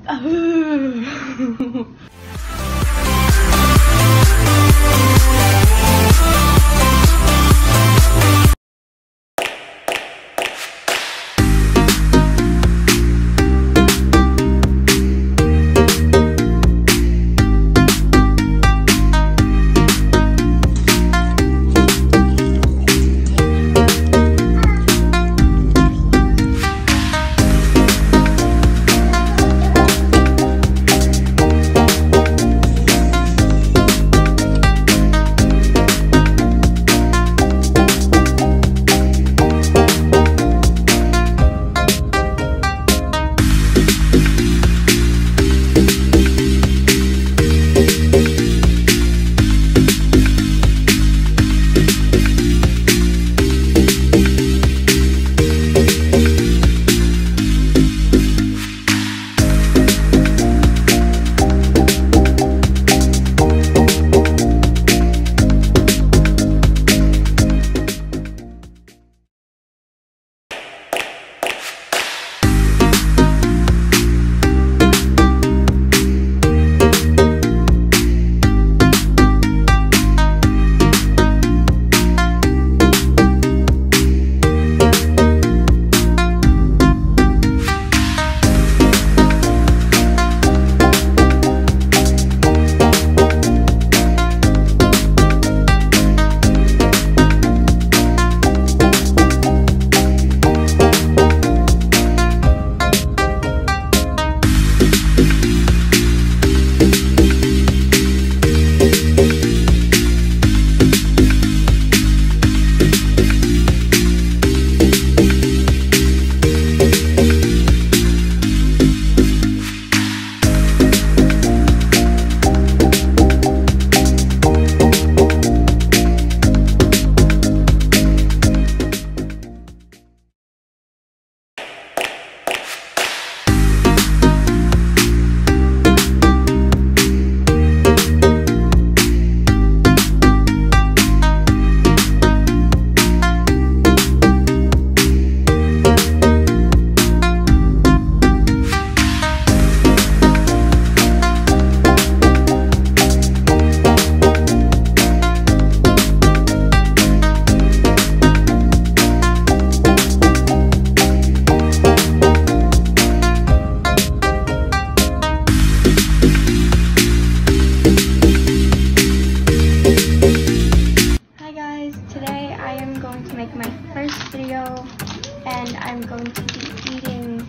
and I'm going to be eating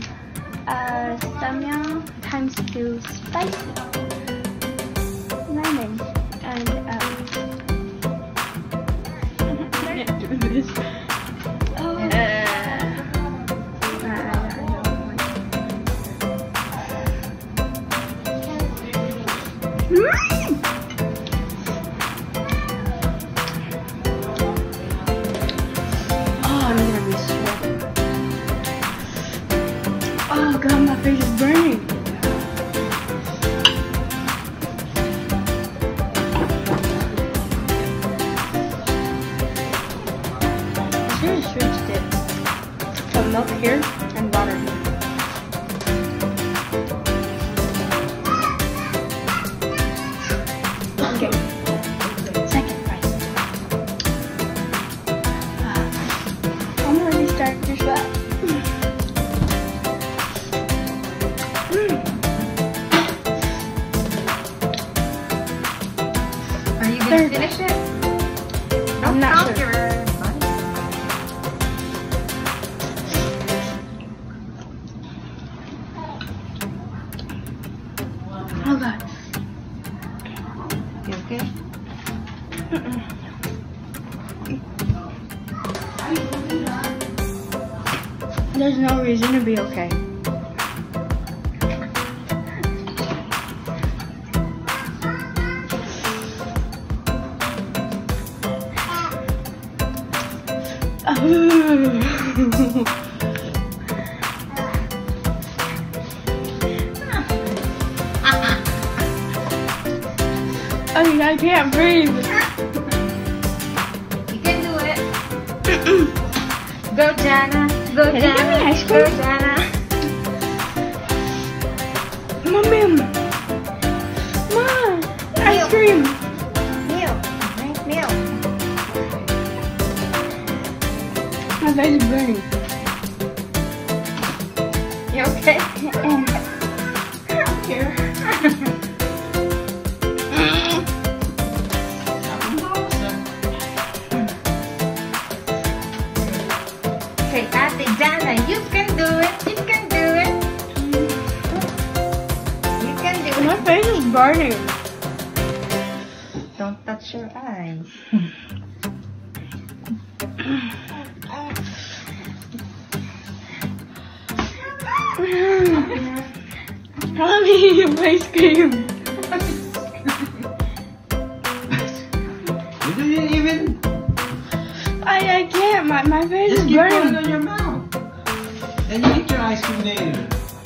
Samyang times 2 spicy ramen. And I can't do this. Oh. Oh god, my face is burning. I should have switched it to milk here and water here. Okay, second price. I'm already starting to sweat. Are you going to finish it? I'm not sure. Oh god. You okay? There's no reason to be okay. I can't breathe. You can do it. Go Jannah. Go Can you give me Jannah. ice cream? Go Jannah. You okay? Here. Okay, Ate Jannah, you can do it. You can do it. You can do My it. face is burning. Don't touch your eyes. Let me eat your ice cream. You didn't even I can't. My face just is keep putting it burning. on your mouth. And you eat your ice cream later.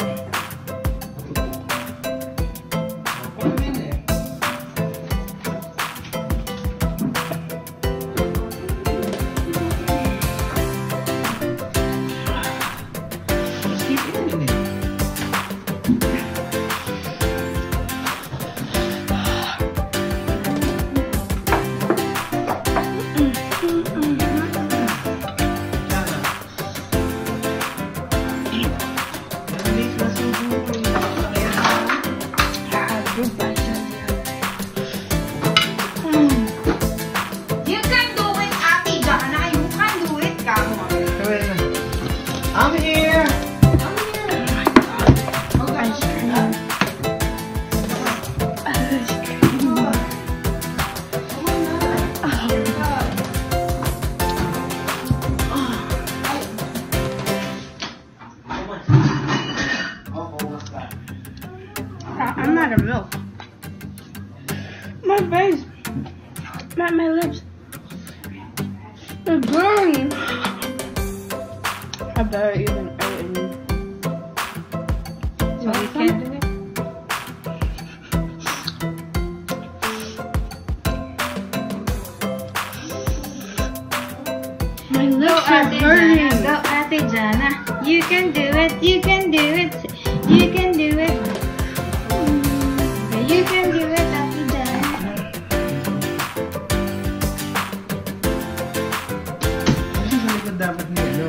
Put them in there. Just keep eating it. You can do it, Ate Jannah. You can do it. Come on. I'm here. I'm here. Ice cream. I'm out of milk. My face. My lips. They're burning. I better even eat it. So you can do it. My Go, lips are Ate burning. Jannah. Go, Ate Jannah. You can do it. You can do it. You can do it. You can do it, Ate Jannah. Dapat niya, no?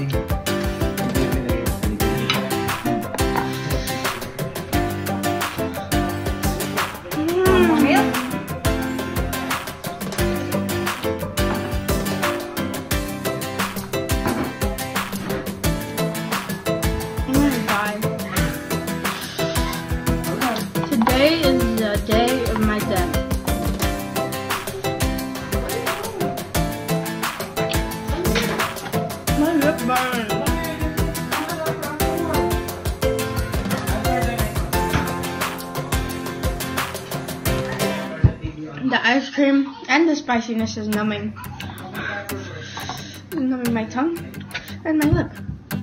Milk? I'm gonna die. Today is the day of my death. My lip burns. The ice cream and the spiciness is numbing. It's numbing my tongue and my lip.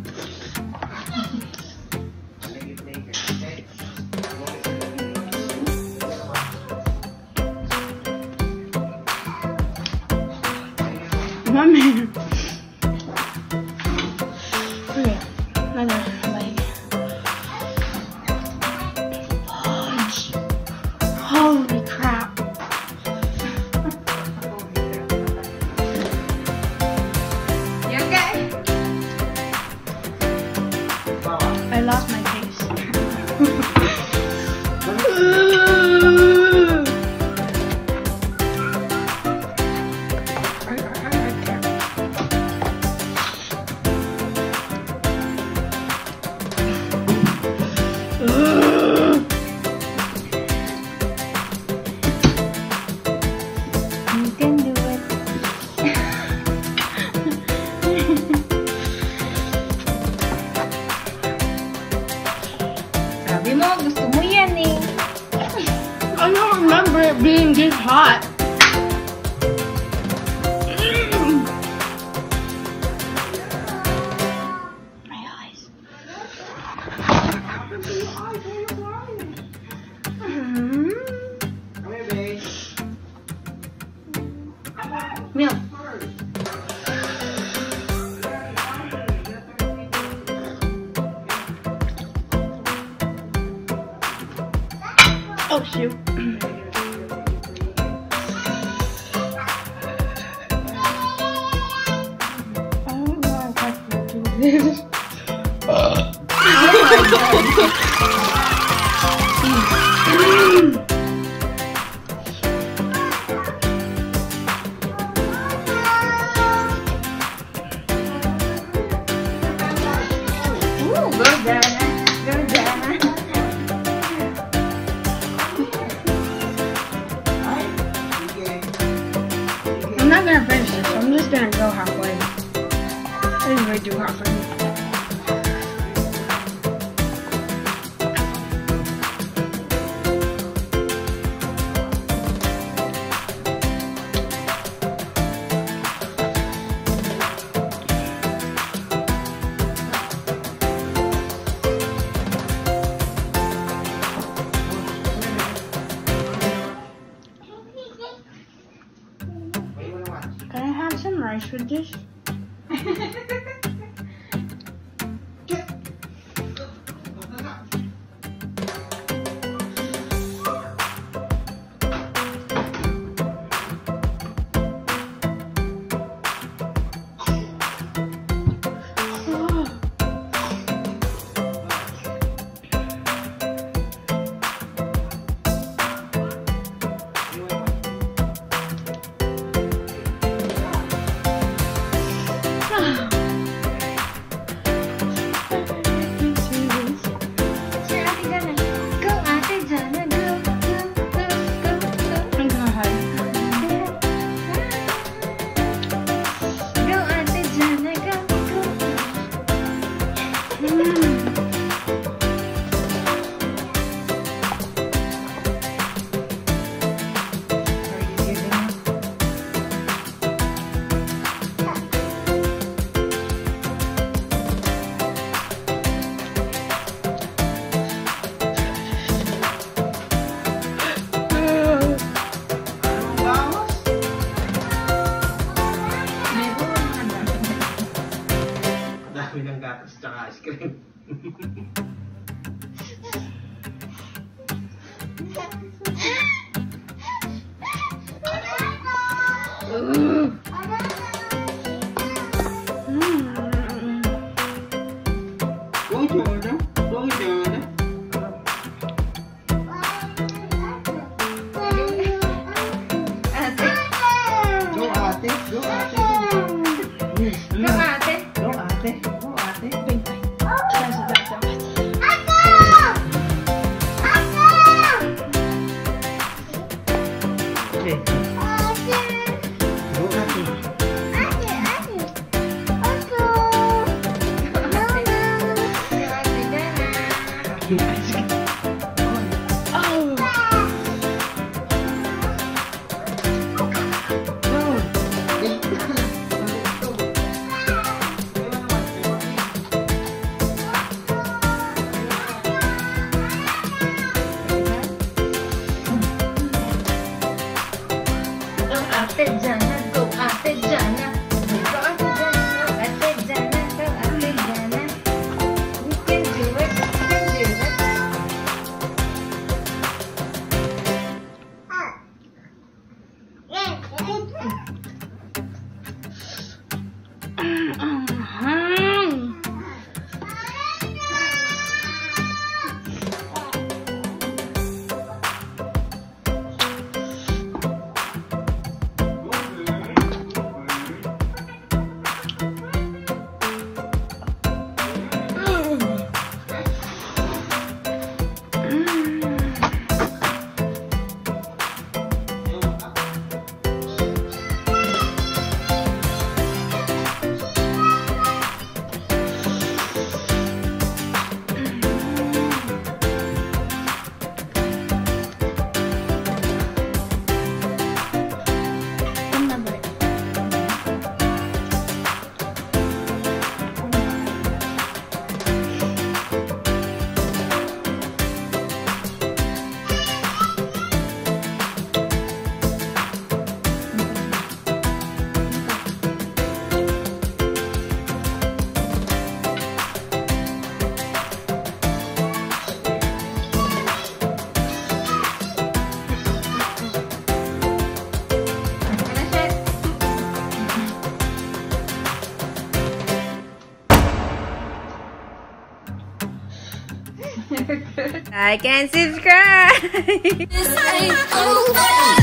Mommy. Okay, another leg. Fudge. Holy crap. You okay? I lost my taste. You can do it. Sabi mo, gusto mo yan eh. I don't remember it being this hot. My eyes. Milk. Oh shoot. I don't know if I can do this. Go Jannah. Go Jannah. I'm not gonna finish this. I'm just gonna go halfway. It's way too hot for me. Can I have some rice with this? gatas tsaka ice cream. Like and subscribe.